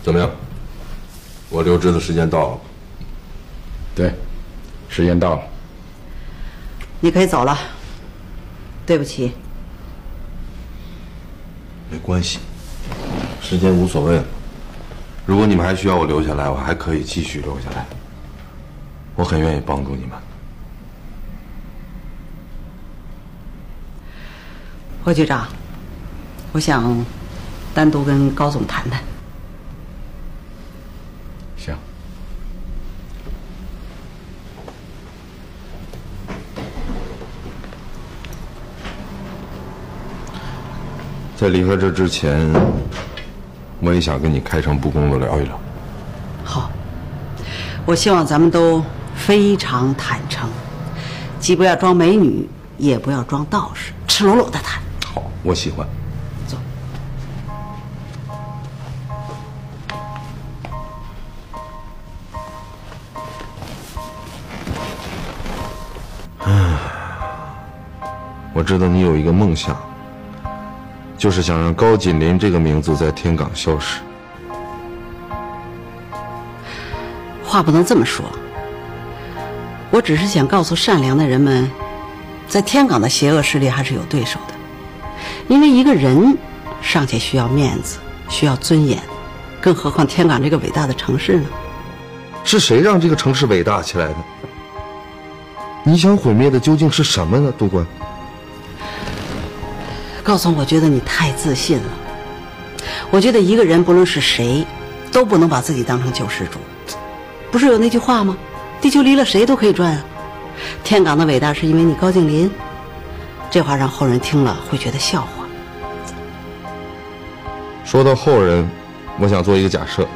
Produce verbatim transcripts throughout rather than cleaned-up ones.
怎么样？我留职的时间到了。 对，时间到了。 你可以走了。对不起。 没关系，时间无所谓了。如果你们还需要我留下来，我还可以继续留下来。我很愿意帮助你们。 霍局长，我想单独跟高总谈谈。 行。 在离开这之前，我也想跟你开诚布公的聊一聊。 好，我希望咱们都非常坦诚，既不要装美女，也不要装道士，赤裸裸的谈。 好，我喜欢。 走。 唉，我知道你有一个梦想。就是想让高锦麟这个名字在天港消失。 话不能这么说，我只是想告诉善良的人们，在天港的邪恶势力还是有对手的。因为一个人尚且需要面子，需要尊严，更何况天港这个伟大的城市呢？ 是谁让这个城市伟大起来的？你想毁灭的究竟是什么呢，督官？ 高总，我觉得你太自信了。我觉得一个人不论是谁，都不能把自己当成救世主。不是有那句话吗？地球离了谁都可以转啊。天港的伟大是因为你高敬林，这话让后人听了会觉得笑话。 说到后人，我想做一个假设：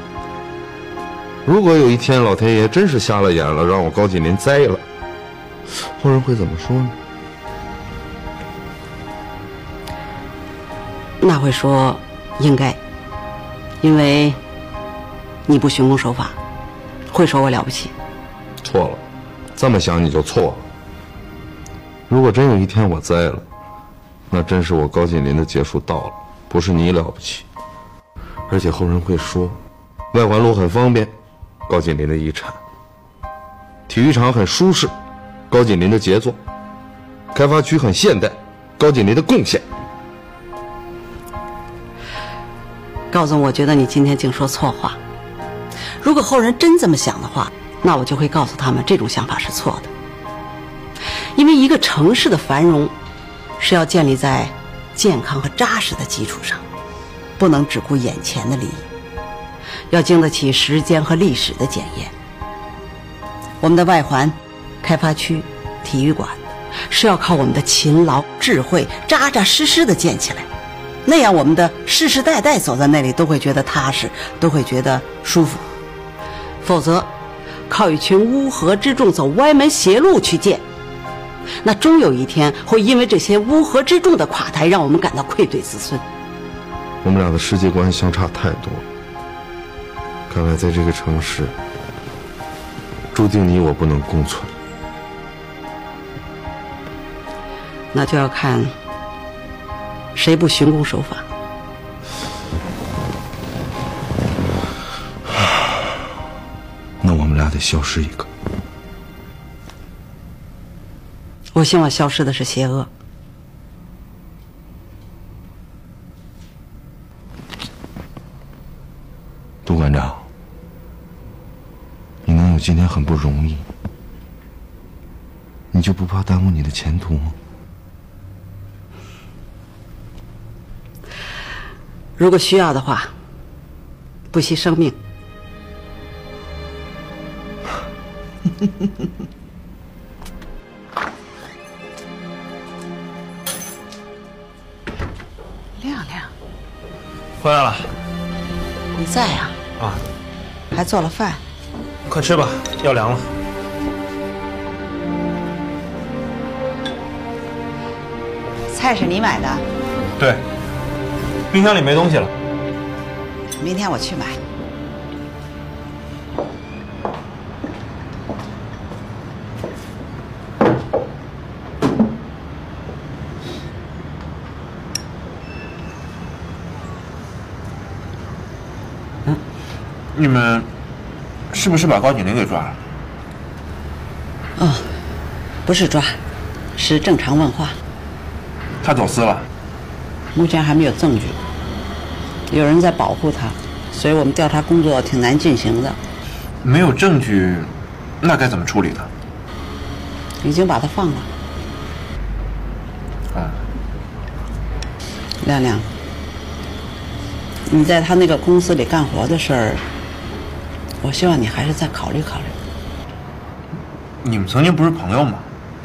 如果有一天老天爷真是瞎了眼了，让我高敬林栽了，后人会怎么说呢？ 那会说应该，因为你不循公守法，会说我了不起。 错了，这么想你就错了。如果真有一天我栽了，那真是我高锦麟的结束到了，不是你了不起。而且后人会说，外环路很方便，高锦麟的遗产；体育场很舒适，高锦麟的杰作；开发区很现代，高锦麟的贡献。 高总，我觉得你今天净说错话。如果后人真这么想的话，那我就会告诉他们，这种想法是错的。因为一个城市的繁荣，是要建立在健康和扎实的基础上，不能只顾眼前的利益，要经得起时间和历史的检验。我们的外环、开发区、体育馆，是要靠我们的勤劳、智慧，扎扎实实的建起来。那样我们的世世代代走在那里都会觉得踏实，都会觉得舒服。否则靠一群乌合之众走歪门邪路去建，那终有一天会因为这些乌合之众的垮台，让我们感到愧对子孙。 我们俩的世界观相差太多，看来在这个城市注定你我不能共存。 那就要看谁不循公守法。 那我们俩得消失一个。 我希望消失的是邪恶。 杜馆长，你能有今天很不容易，你就不怕耽误你的前途吗？ 如果需要的话，不惜生命。亮亮， 回来了。 你在呀？ 啊， 还做了饭。 快吃吧，要凉了。 菜是你买的？ 对，冰箱里没东西了。 明天我去买。嗯。 你们是不是把高景林给抓了？ 哦，不是抓，是正常问话。 他走私了？ 目前还没有证据，有人在保护他，所以我们调查工作挺难进行的。 没有证据，那该怎么处理呢？ 已经把他放了。 啊， 亮亮，你在他那个公司里干活的事儿，我希望你还是再考虑考虑。 你们曾经不是朋友吗？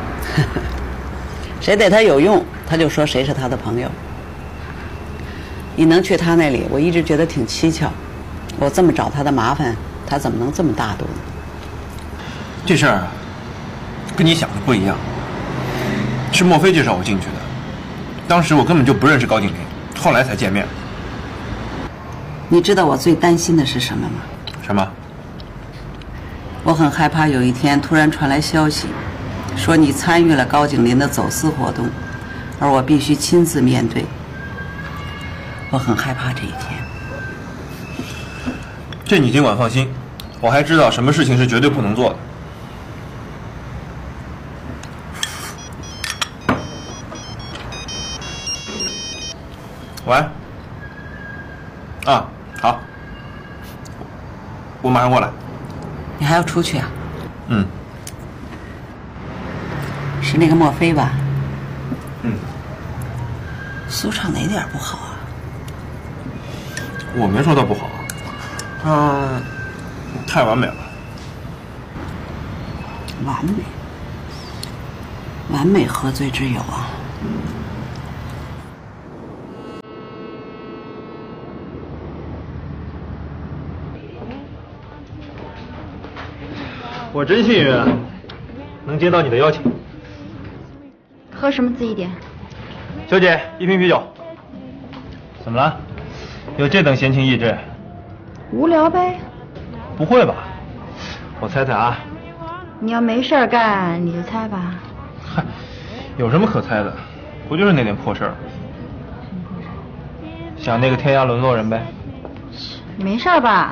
谁对他有用，他就说谁是他的朋友。你能去他那里，我一直觉得挺蹊跷。我这么找他的麻烦，他怎么能这么大度呢？ 这事儿啊，跟你想的不一样。是莫非介绍我进去的，当时我根本就不认识高景林，后来才见面。 你知道我最担心的是什么吗？ 什么？ 我很害怕有一天突然传来消息，说你参与了高景林的走私活动，而我必须亲自面对。我很害怕这一天。 这你尽管放心，我还知道什么事情是绝对不能做的。喂。啊，好，我马上过来。 你还要出去啊？ 嗯。 是那个莫非吧？ 嗯。 苏畅哪点不好啊？ 我没说他不好，他太完美了。 完美，完美何罪之有啊？ 我真幸运啊，能接到你的邀请。 喝什么自己点。 小姐，一瓶啤酒。怎么了？有这等闲情逸致？ 无聊呗。 不会吧？我猜猜啊。 你要没事儿干，你就猜吧。 嗨，有什么可猜的？不就是那点破事儿？想那个天涯沦落人呗。 没事儿吧？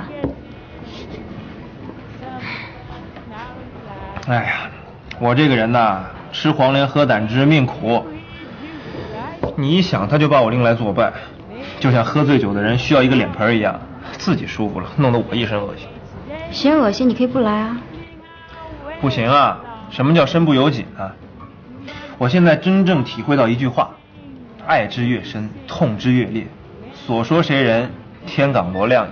哎呀，我这个人呐，吃黄连喝胆汁，命苦。你一想他就把我拎来作伴，就像喝醉酒的人需要一个脸盆一样，自己舒服了，弄得我一身恶心。 嫌恶心你可以不来啊。 不行啊，什么叫身不由己呢？我现在真正体会到一句话：爱之越深，痛之越烈。所说谁人，天港罗亮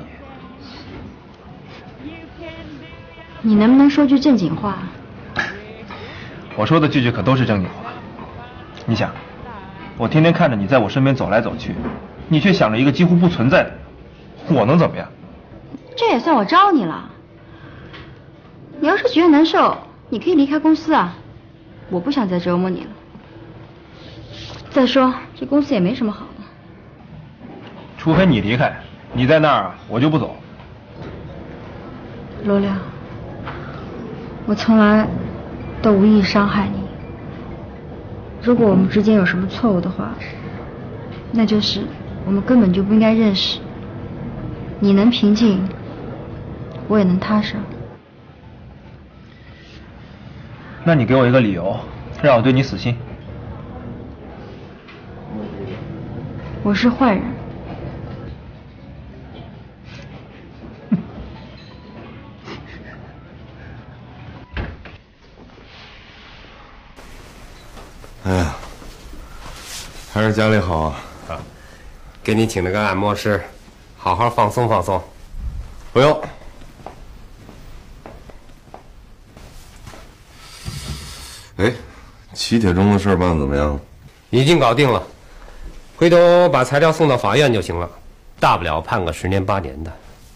也。 你能不能说句正经话？ 我说的句句可都是正经话。你想，我天天看着你在我身边走来走去，你却想着一个几乎不存在的人，我能怎么样？ 这也算我招你了。你要是觉得难受，你可以离开公司啊，我不想再折磨你了。再说这公司也没什么好的。 除非你离开，你在那儿我就不走。 罗亮，我从来都无意伤害你。如果我们之间有什么错误的话，那就是我们根本就不应该认识。你能平静，我也能踏实。 那你给我一个理由，让我对你死心。 我是坏人。 哎呀，还是家里好啊！ 啊，给你请了个按摩师，好好放松放松。 不用。哎，齐铁中的事办怎么样？ 已经搞定了，回头把材料送到法院就行了，大不了判个十年八年的。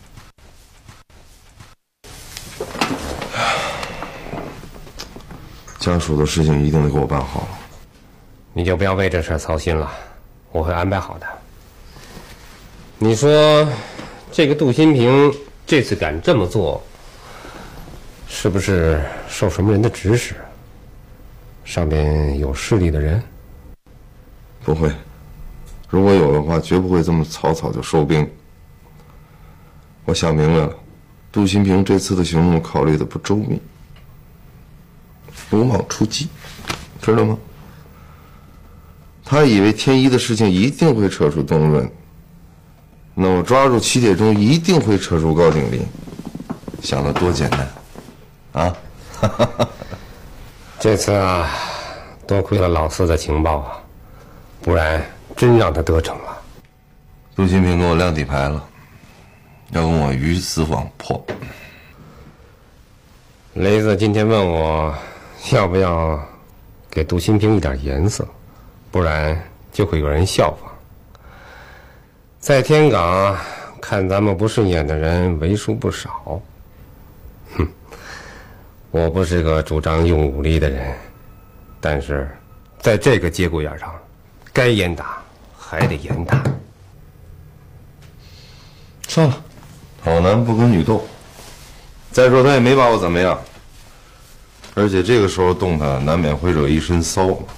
家属的事情一定得给我办好。 你就不要为这事操心了，我会安排好的。你说，这个杜新平这次敢这么做，是不是受什么人的指使？上边有势力的人？ 不会，如果有的话，绝不会这么草草就收兵。我想明白了， 杜新平这次的行动考虑的不周密，鲁莽出击，知道吗？他以为天一的事情一定会扯出邓润，那我抓住齐铁忠一定会扯出高景林，想的多简单，啊！ 这次啊，多亏了老四的情报啊，不然真让他得逞了。 杜新平给我亮底牌了，要跟我鱼死网破。 雷子今天问我，要不要给杜新平一点颜色，不然就会有人效仿。在天港看咱们不顺眼的人为数不少。哼，我不是个主张用武力的人，但是在这个节骨眼上，该严打还得严打。 算了，好男不跟女斗。再说他也没把我怎么样，而且这个时候动他，难免会惹一身骚嘛。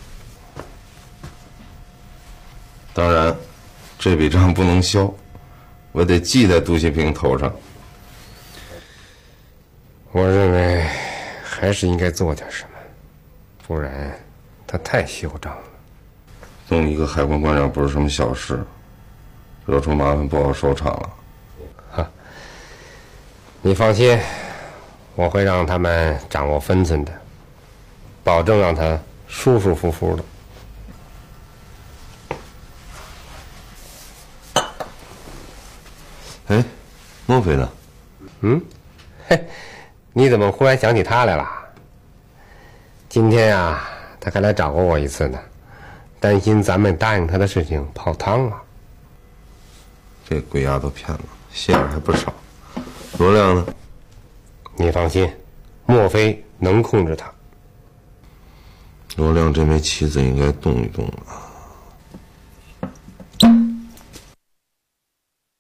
当然，这笔账不能消，我得记在杜新平头上。 我认为还是应该做点什么，不然他太嚣张了。 弄一个海关关长不是什么小事，惹出麻烦不好收场了。 哈，你放心，我会让他们掌握分寸的，保证让他舒舒服服的。 哎，莫非呢？ 嗯，嘿，你怎么忽然想起他来了？今天呀，他还来找过我一次呢，担心咱们答应他的事情泡汤了。 这鬼丫头骗了，心眼还不少。罗亮呢？ 你放心，莫非能控制他。 罗亮这枚棋子应该动一动了。